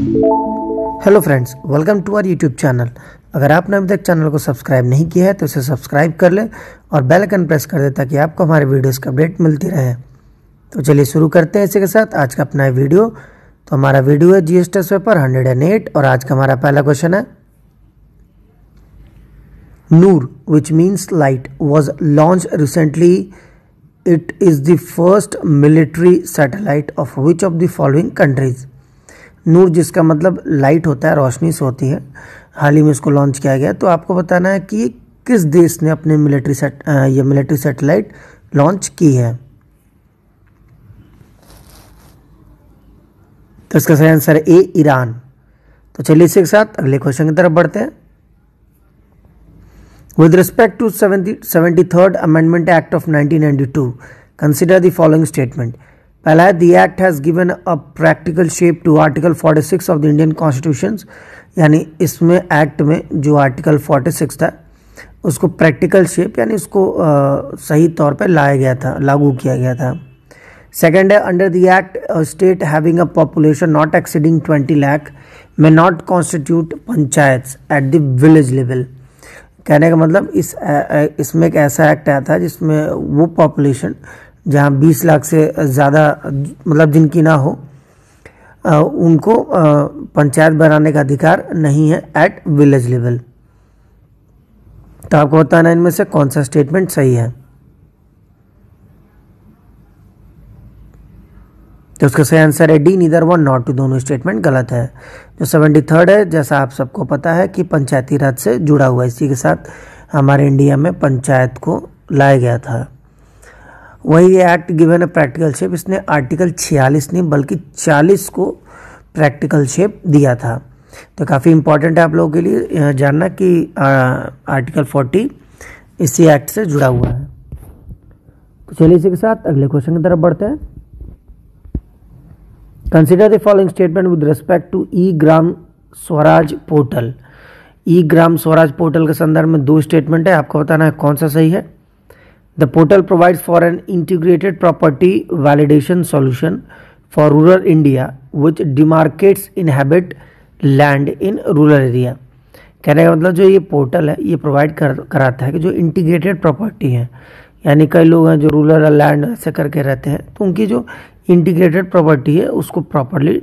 Hello friends, welcome to our YouTube channel. अगर आपने अभी तक चैनल को सब्सक्राइब नहीं किया है तो इसे सब्सक्राइब कर लें और बेल आइकन प्रेस कर दें ताकि आपको हमारे वीडियोस का अपडेट मिलती रहे। तो चलिए शुरू करते हैं इसी के साथ आज का अपना वीडियो। तो हमारा वीडियो है जीएस टेस्ट पेपर 108 और आज का हमारा पहला क्वेश्चन है, Noor which means light was launch recently. It is the first military satellite of which of the following countries. Noor जिसका मतलब लाइट होता है, रोशनी से होती है, हाल ही में इसको लॉन्च किया गया। तो आपको बताना है कि किस देश ने अपने मिलिट्री सैटेलाइट लॉन्च की है। तो इसका सही आंसर है ए, ईरान। तो चलिए इसी के साथ अगले क्वेश्चन की तरफ बढ़ते हैं। With respect to 73rd amendment act of 1992 consider the following statement. पहला है, the act has given a practical shape to article 46 of the Indian constitution. यानी इसमें एक्ट में जो आर्टिकल 46 था उसको प्रैक्टिकल शेप यानी उसको सही तौर पर लाया गया था, लागू किया गया था। सेकेंड है, under the act state having a population not exceeding 20 lakh में not constitute panchayat at the village level. कहने का मतलब इसमें एक ऐसा एक्ट आया था जिसमें वो पॉपुलेशन जहाँ 20 लाख से ज़्यादा मतलब जिनकी ना हो उनको पंचायत बनाने का अधिकार नहीं है एट विलेज लेवल। तो आपको बताना इनमें से कौन सा स्टेटमेंट सही है। तो उसका सही आंसर है D, neither one not two. दोनों स्टेटमेंट गलत है। जो 73rd है, जैसा आप सबको पता है कि पंचायती राज से जुड़ा हुआ है, इसी के साथ हमारे इंडिया में पंचायत को लाया गया था। वही एक्ट गिवन है प्रैक्टिकल शेप। इसने आर्टिकल 46 नहीं बल्कि 40 को प्रैक्टिकल शेप दिया था। तो काफ़ी इंपॉर्टेंट है आप लोगों के लिए जानना कि आर्टिकल 40 इसी एक्ट से जुड़ा हुआ है। तो चलिए इसी के साथ अगले क्वेश्चन की तरफ बढ़ते हैं। Consider the following statement with respect to e Gram Swaraj portal. E Gram Swaraj portal के संदर्भ में दो स्टेटमेंट है, आपको बताना है कौन सा सही है। The portal provides for an integrated property validation solution for rural India which demarcates inhabit land in rural area। कहने का मतलब जो ये पोर्टल है ये प्रोवाइड कराता है कि जो इंटीग्रेटेड प्रॉपर्टी है, यानी कई लोग हैं जो रूरल लैंड ऐसे करके रहते हैं, तो उनकी जो इंटीग्रेटेड प्रॉपर्टी है उसको प्रॉपरली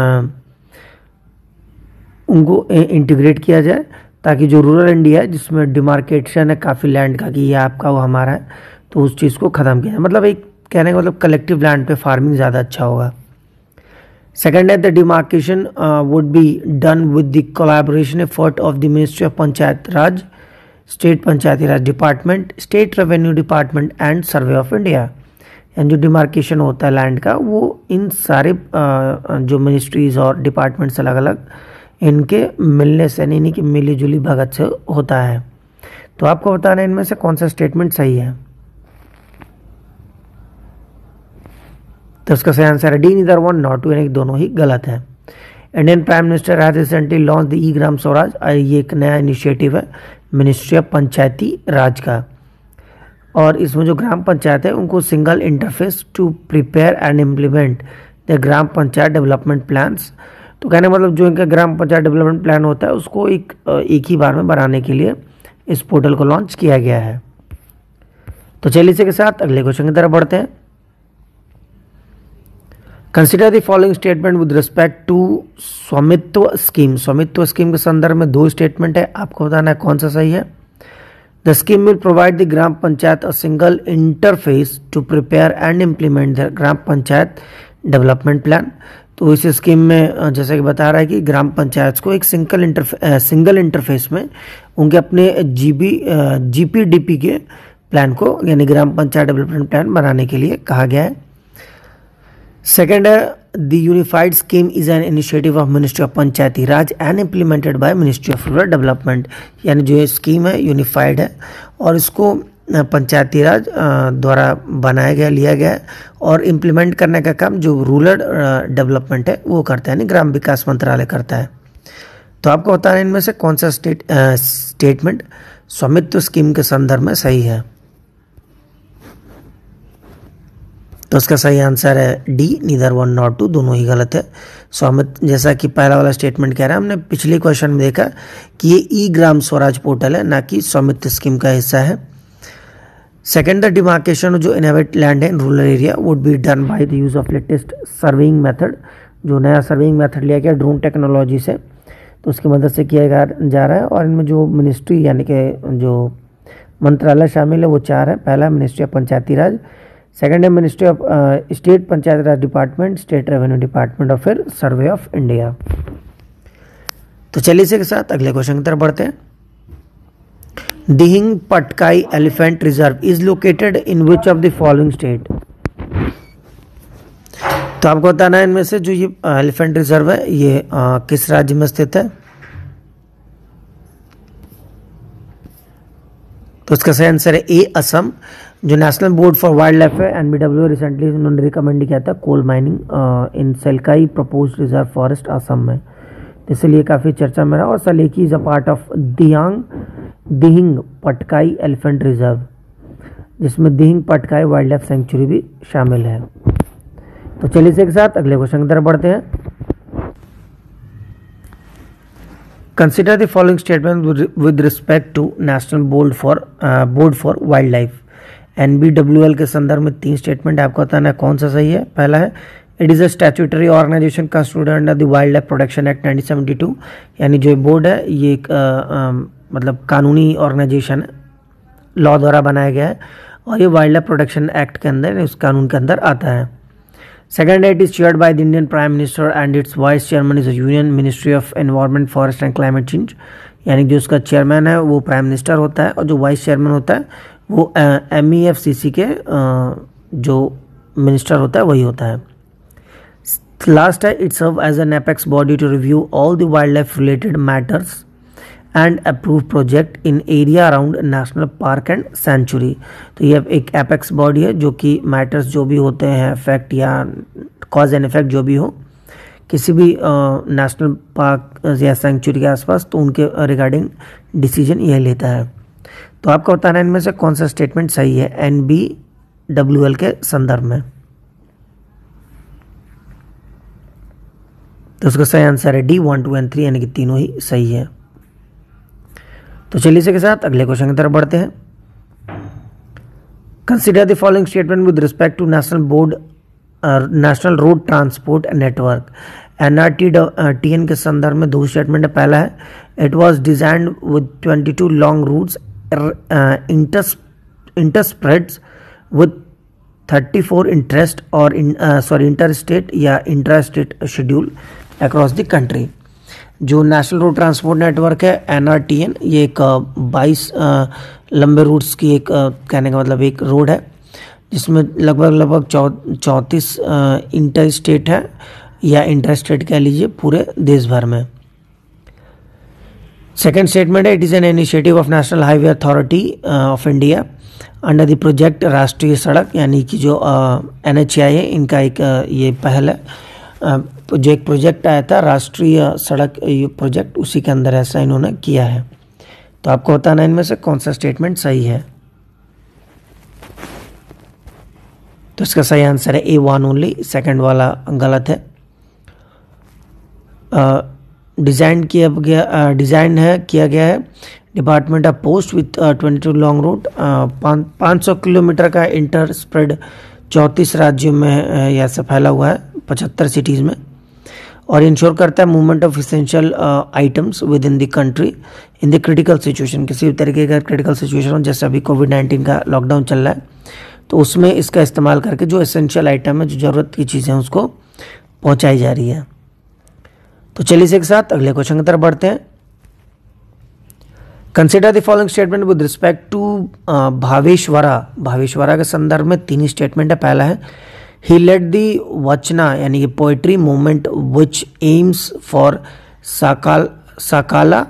उनको इंटीग्रेट किया जाए ताकि जो रूरल इंडिया है जिसमें डिमार्केशन है काफ़ी लैंड का कि ये आपका वो हमारा है, तो उस चीज़ को ख़त्म किया जाए। मतलब एक कहने का मतलब कलेक्टिव लैंड पे फार्मिंग ज़्यादा अच्छा होगा। सेकेंड है, the demarcation would be done with the collaboration effort of the ministry of Panchayat Raj, state Panchayati Raj department, state revenue department and survey of India. यानी जो डिमार्केशन होता है लैंड का वो इन सारे जो मिनिस्ट्रीज़ और डिपार्टमेंट्स अलग अलग इनके मिलने से नहीं कि मिली जुली भगत से होता है। तो आपको बताना है इनमें से कौन सा स्टेटमेंट सही है। तो उसका सही आंसर है D, neither one not two, यानी दोनों ही गलत है। Indian prime minister has recently launch the e Gram Swaraj. ये एक नया इनिशिएटिव है मिनिस्ट्री ऑफ पंचायती राज का, और इसमें जो ग्राम पंचायत है उनको single interface to prepare and implement the gram panchayat development plans. तो कहने मतलब जो इनका ग्राम पंचायत डेवलपमेंट प्लान होता है उसको एक ही बार में बनाने के लिए इस पोर्टल को लॉन्च किया गया है। तो चलिए इसी के साथ अगले क्वेश्चन की तरफ बढ़ते हैं। Consider the following statement with respect to Swamitva scheme. Swamitva scheme के संदर्भ में दो स्टेटमेंट है, आपको बताना है कौन सा सही है। The scheme will provide the gram panchayat a single interface to prepare and implement the gram panchayat development plan. तो इस स्कीम में जैसे कि बता रहा है कि ग्राम पंचायत को एक सिंगल इंटरफेस में उनके अपने जीपीडीपी के प्लान को यानी ग्राम पंचायत डेवलपमेंट प्लान बनाने के लिए कहा गया है। सेकेंड है, the unified scheme is an initiative of ministry of Panchayati Raj and implemented by ministry of rural development. यानी जो ये स्कीम है यूनिफाइड है और इसको पंचायती राज द्वारा बनाया गया, लिया गया है, और इम्प्लीमेंट करने का काम जो रूरल डेवलपमेंट है वो करता है, यानी ग्राम विकास मंत्रालय करता है। तो आपको बताना है इनमें से कौन सा स्टेटमेंट स्वामित्व स्कीम के संदर्भ में सही है। तो उसका सही आंसर है D, neither one not two, दोनों ही गलत है। स्वामित्व, जैसा कि पहला वाला स्टेटमेंट कह रहा है, हमने पिछले क्वेश्चन में देखा कि ये ई ग्राम स्वराज पोर्टल है, ना कि स्वामित्व स्कीम का हिस्सा है। सेकेंड, द डिमार्केशन जो इनहेबिट लैंड है in rural area would be done by the use of latest surveying method. जो नया सर्वेइंग मेथड लिया गया ड्रोन टेक्नोलॉजी से, तो उसकी मदद से किया जा रहा है। और इनमें जो मिनिस्ट्री यानी कि जो मंत्रालय शामिल है वो 4 है। पहला ministry of Panchayati Raj, second है ministry of state Panchayati Raj department, state revenue department और फिर सर्वे ऑफ इंडिया। तो चलिए इसी के साथ अगले क्वेश्चन की तरफ बढ़ते हैं। Dihing Patkai elephant reserve is located in which of the following state. तो आपको बताना है इनमें से जो ये एलिफेंट रिजर्व है ये किस राज्य में स्थित है। तो इसका सही आंसर है ए, असम। जो national board for wildlife है एनबीडब्ल्यू रिसेंटली उन्होंने रिकमेंड किया था coal mining in Saleki proposed reserve forest Assam में, तो इसलिए काफ़ी चर्चा में रहा। और Saleki is a part of Dihing Patkai elephant reserve, जिसमें Dihing Patkai wildlife sanctuary भी शामिल है। तो चलिए इसी के साथ अगले क्वेश्चन की तरफ बढ़ते हैं। Consider the following statement with respect to national board for wildlife. NBWL के संदर्भ में 3 स्टेटमेंट आपको बताना है कौन सा सही है। पहला है it is a statutory organisation constituted under the wildlife protection act 1972, यानी जो बोर्ड है ये एक मतलब कानूनी ऑर्गेनाइजेशन है, लॉ द्वारा बनाया गया है और ये वाइल्ड लाइफ प्रोटेक्शन एक्ट के अंदर, उस कानून के अंदर आता है। Second, it is chaired by the Indian prime minister and its vice chairman is union ministry of environment forest and climate change, यानी जो उसका चेयरमैन है वो प्राइम मिनिस्टर होता है और जो वाइस चेयरमैन होता है वो MEFCC के जो मिनिस्टर होता है वही होता है। लास्ट है it serve as an apex body to review all the wildlife related matters and approve project in area around national park and sanctuary. तो ये एक एपेक्स बॉडी है जो कि मैटर्स जो भी होते हैं, इफेक्ट या कॉज एंड इफेक्ट जो भी हो किसी भी नेशनल पार्क या सेंचुरी के आसपास, तो उनके रिगार्डिंग डिसीजन यह लेता है। तो आपको बताना है इनमें से कौन सा स्टेटमेंट सही है NBWL के संदर्भ में। तो उसका सही आंसर है D, 1, 2 and 3, यानी कि तीनों ही सही है। तो चलिए इसी के साथ अगले क्वेश्चन की तरफ बढ़ते हैं। Consider the following statement with respect to national road transport network. NRTN के संदर्भ में 2 स्टेटमेंट है। पहला है it was designed with 22 long routes interspreads with 34 interstate या intrastate schedule across the country। जो नेशनल रोड ट्रांसपोर्ट नेटवर्क है NRTN, ये एक 22 लंबे रूट्स की एक कहने का मतलब एक रोड है जिसमें लगभग 34 इंटर स्टेट है या इंटर स्टेट कह लीजिए पूरे देश भर में। सेकेंड स्टेटमेंट है it is an initiative of national highway authority of India under the project Rashtriya Sadak, यानी कि जो NHAI है इनका एक ये पहल है, जो एक प्रोजेक्ट आया था राष्ट्रीय सड़क ये प्रोजेक्ट, उसी के अंदर ऐसा इन्होंने किया है। तो आपको बताना है इनमें से कौन सा स्टेटमेंट सही है। तो इसका सही आंसर है A1 ओनली, सेकंड वाला गलत है। डिजाइन किया गया है department of post with 22 long route, 500 kilometre का इंटर स्प्रेड 34 राज्यों में यह सब फैला हुआ है 75 सिटीज़ में, और इंश्योर करता है movement of essential items within the country in the critical situation. किसी भी तरीके का क्रिटिकल सिचुएशन हो, जैसे अभी कोविड-19 का लॉकडाउन चल रहा है, तो उसमें इसका इस्तेमाल करके जो इसेंशियल आइटम है, जो ज़रूरत की चीज़ें उसको पहुँचाई जा रही है। तो चलिए इसी के साथ अगले क्वेश्चन की तरफ बढ़ते हैं। Consider the following statement with respect to Basaveshwara के संदर्भ में 3 स्टेटमेंट है। पहला है ही लेड द वचना यानी कि poetry movement which aims for साकाला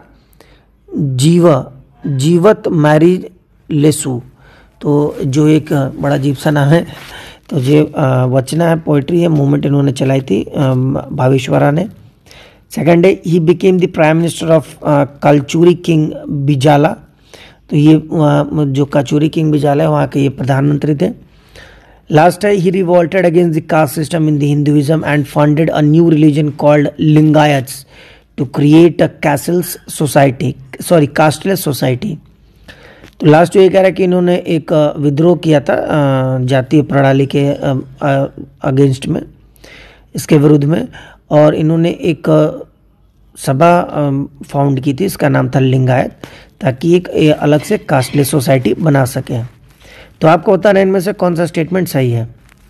जीवत मैरिज लेसू। तो जो एक बड़ा अजीब सा नाम है, तो ये वचना है, पोएट्री है, मूवमेंट इन्होंने चलाई थी भावेश्वरा ने। सेकेंड है he became the prime minister of Kalachuri king Bijjala. तो ये जो कचूरी किंग बिजाला है वहाँ के ये प्रधानमंत्री थे। लास्ट है, he revolted against the caste system in the Hinduism and founded a new religion called Lingayats to create a casteless society. तो लास्ट ये कह रहा है कि इन्होंने एक विद्रोह किया था जातीय प्रणाली के अगेंस्ट में, इसके विरुद्ध में, और इन्होंने एक सभा फाउंड की थी, इसका नाम था लिंगायत, ताकि एक अलग से कास्टलेस सोसाइटी बना सके। तो आपको बताना है इनमें से कौन सा स्टेटमेंट सही है।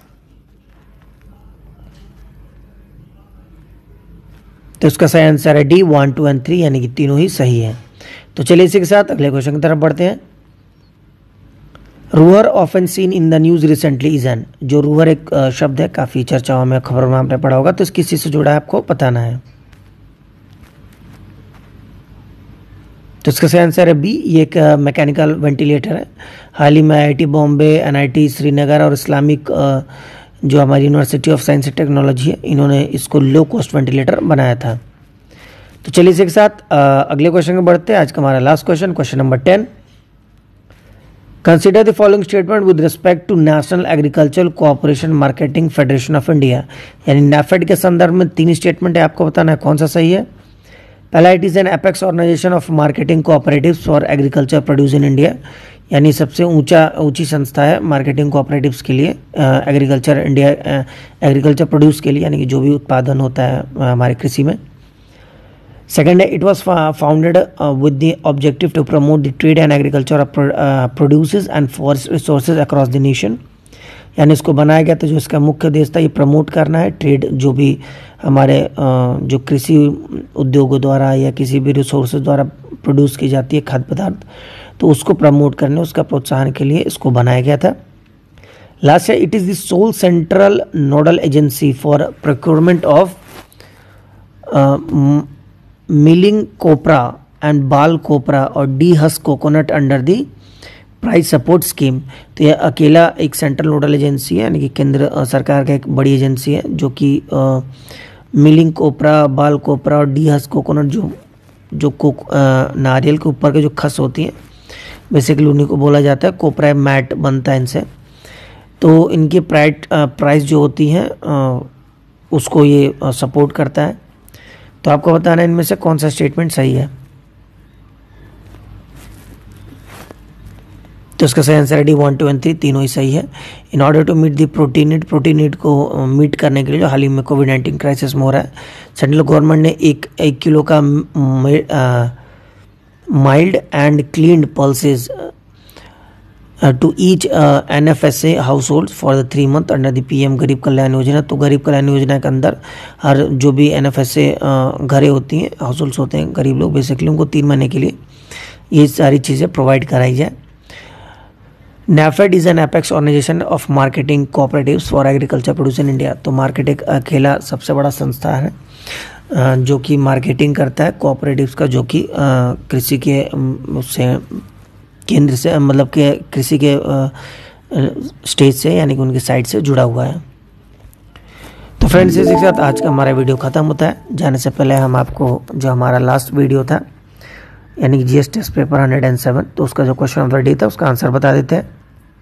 तो इसका सही आंसर है डी 1, 2 और 3, यानी कि तीनों ही सही है। तो चलिए इसी के साथ अगले क्वेश्चन की तरफ बढ़ते हैं। रूअर often seen in the news recently is an, जो रूअर एक शब्द है, काफी चर्चाओं में, खबरों में आपने पढ़ा होगा, तो इसकी चीज से जुड़ा है, आपको बताना है। तो इसका सही आंसर है बी, ये एक मैकेनिकल वेंटिलेटर है। हाल ही में आईआईटी बॉम्बे, एनआईटी श्रीनगर और इस्लामिक जो हमारी university of science and technology है, इन्होंने इसको लो कॉस्ट वेंटिलेटर बनाया था। तो चलिए इसी के साथ अगले क्वेश्चन में बढ़ते हैं। आज का हमारा last question, question number 10। Consider the following statement with respect to national agricultural cooperation marketing federation of India, यानी नेफेड के संदर्भ में 3 स्टेटमेंट है, आपको बताना है कौन सा सही है। पहला, it is an apex organization of marketing cooperatives for agriculture produce in India, यानी सबसे ऊंची संस्था है मार्केटिंग कोऑपरेटिव्स के लिए, एग्रीकल्चर प्रोड्यूस के लिए, यानी कि जो भी उत्पादन होता है हमारे कृषि में। सेकेंड है, it was founded with the objective to promote the trade and agriculture of produces and forest resources across the nation, यानी इसको बनाया गया था, जो इसका मुख्य उद्देश्य था ये प्रमोट करना है ट्रेड, जो भी हमारे जो कृषि उद्योगों द्वारा या किसी भी रिसोर्सेज द्वारा प्रोड्यूस की जाती है खाद्य पदार्थ, तो उसको प्रमोट करने, उसका प्रोत्साहन के लिए इसको बनाया गया था। लास्ट है, it is the sole central nodal agency for procurement of milling copra and ball copra और dehusked coconut under the price support scheme. तो यह अकेला एक सेंट्रल नोडल एजेंसी है, यानी कि केंद्र सरकार का एक बड़ी एजेंसी है, जो कि मिलिंग कोपरा, बाल कोपरा और डी हस कोकोनट, जो नारियल के ऊपर के जो खस होती हैं, बेसिकली उन्हीं को बोला जाता है, कोपरा मैट बनता है इनसे। तो इनकी प्राइस जो होती हैं उसको ये सपोर्ट करता है। तो आपको बताना है इनमें से कौन सा स्टेटमेंट सही है। तो इसका सही आंसर है डी 1, 2 और 3, तीनों ही सही है। In order to meet the protein need को मीट करने के लिए जो हाल ही में कोविड-19 क्राइसिस में हो रहा है, सेंट्रल गवर्नमेंट ने एक किलो का milled and cleaned pulses to each NFSA household for the 3 month under the PM Garib Kalyan Yojana. तो गरीब कल्याण योजना के अंदर हर जो भी NFSA घरें होती हैं, हाउस होल्ड्स होते हैं, गरीब लोग, बेसिकली उनको 3 महीने के लिए ये सारी चीज़ें प्रोवाइड कराई जाए। NAFED is an apex organization of marketing cooperatives for agriculture produce in India. तो मार्केट एक अकेला सबसे बड़ा संस्था है जो कि मार्केटिंग करता है कोऑपरेटिव्स का, जो कि कृषि के उससे केंद्र से, मतलब के कृषि के स्टेज से, यानी कि उनकी साइड से जुड़ा हुआ है। तो फ्रेंड्स, इसी के साथ आज का हमारा वीडियो ख़त्म होता है। जाने से पहले हम आपको जो हमारा लास्ट वीडियो था, यानी कि GS टेस्ट पेपर 107, तो उसका जो क्वेश्चन ऑफ द डे था उसका आंसर बता देते हैं।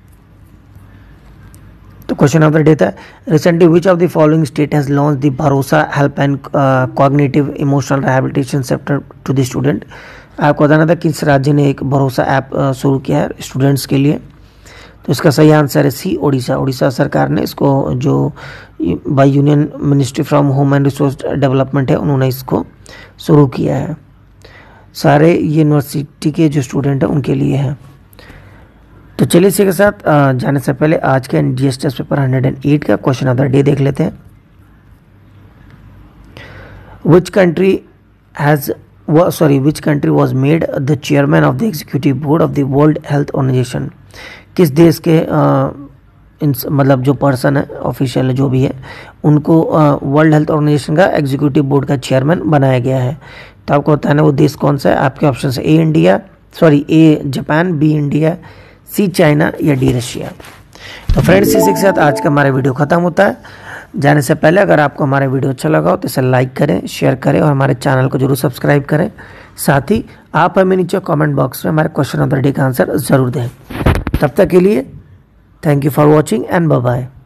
तो क्वेश्चन ऑफ द डे था, recently which of the following state has launch the Bharosa help and cognitive emotional rehabilitation sector to the student. आपको बताना था किस राज्य ने एक भरोसा ऐप शुरू किया है स्टूडेंट्स के लिए। तो इसका सही आंसर है सी, ओडिशा। ओडिशा सरकार ने इसको, जो by union ministry from home and resource development है, उन्होंने इसको शुरू किया है। सारे यूनिवर्सिटी के जो स्टूडेंट हैं उनके लिए है। तो चलिए इसी के साथ जाने से पहले आज के GS टेस्ट पेपर 108 का क्वेश्चन ऑफ द डे देख लेते हैं। Which country was made the chairman of the executive board of the world health organization. किस देश के मतलब जो पर्सन है, ऑफिशियल जो भी है, उनको वर्ल्ड हेल्थ ऑर्गेनाइजेशन का एग्जीक्यूटिव बोर्ड का चेयरमैन बनाया गया है। तो आपको बताना है वो देश कौन सा है। आपके ऑप्शन है A Japan, B India, C China या डी रशिया। तो फ्रेंड्स, इसी के साथ आज का हमारा वीडियो खत्म होता है। जाने से पहले अगर आपको हमारा वीडियो अच्छा लगा हो तो इसे लाइक करें, शेयर करें और हमारे चैनल को जरूर सब्सक्राइब करें। साथ ही आप हमें नीचे कमेंट बॉक्स में हमारे क्वेश्चन ऑफ द डे का आंसर ज़रूर दें। तब तक के लिए thank you for watching and bye bye.